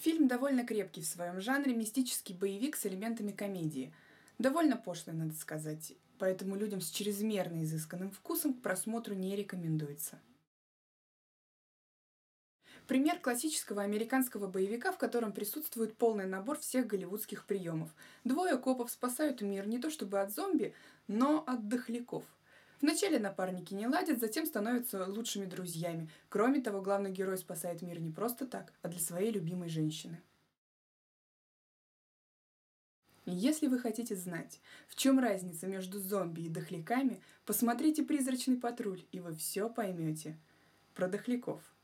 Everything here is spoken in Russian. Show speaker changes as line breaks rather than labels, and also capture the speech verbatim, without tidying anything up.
Фильм довольно крепкий в своем жанре, мистический боевик с элементами комедии. Довольно пошлый, надо сказать, поэтому людям с чрезмерно изысканным вкусом к просмотру не рекомендуется. Пример классического американского боевика, в котором присутствует полный набор всех голливудских приемов. Двое копов спасают мир не то чтобы от зомби, но от дохляков. Вначале напарники не ладят, затем становятся лучшими друзьями. Кроме того, главный герой спасает мир не просто так, а для своей любимой женщины. Если вы хотите знать, в чем разница между зомби и дохляками, посмотрите «Призрачный патруль», и вы все поймете. Про дохляков.